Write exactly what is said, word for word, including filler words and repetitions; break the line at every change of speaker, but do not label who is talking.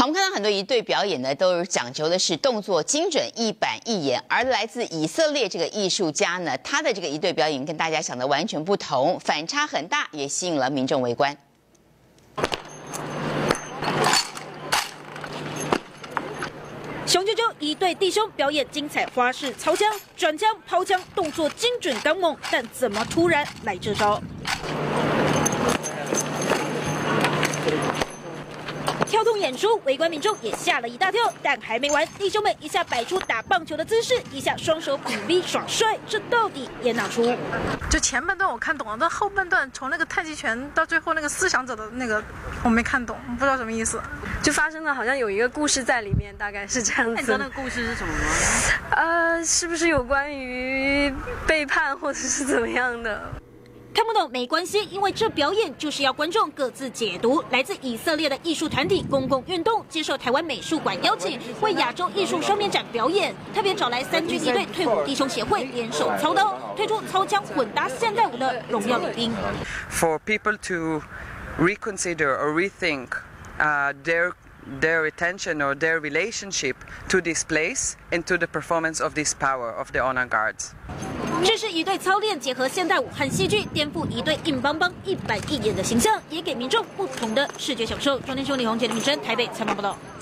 我们看到很多仪队表演呢，都讲究的是动作精准、一板一眼。而来自以色列这个艺术家呢，他的这个仪队表演跟大家想的完全不同，反差很大，也吸引了民众围观。
雄赳赳一对弟兄表演精彩花式操枪、转枪、抛枪，动作精准刚猛，但怎么突然来这招？跳动演出，围观民众也吓了一大跳。但还没完，弟兄们一下摆出打棒球的姿势，一下双手比 V 耍帅，这到底演哪出？
就前半段我看懂了，但后半段从那个太极拳到最后那个思想者的那个，我没看懂，不知道什么意思。
就发生了好像有一个故事在里面，大概是这样子。
你知道那个故事是什么吗？
呃，是不是有关于背叛或者是怎么样的？
看不懂没关系，因为这表演就是要观众各自解读。来自以色列的艺术团体公共运动接受台湾美术馆邀请，为亚洲艺术双年展表演，特别找来三军一队退伍弟兄协会联手操刀，推出操枪混搭现代舞的荣耀礼宾。
For people to reconsider or rethink uh, their their attention or their relationship to this place and to the performance of this power of the honor guards.
这是一队操练结合现代舞和戏剧，颠覆一队硬邦邦、一板一眼的形象，也给民众不同的视觉享受。中天新闻李宏杰、林敏珍台北采访报道。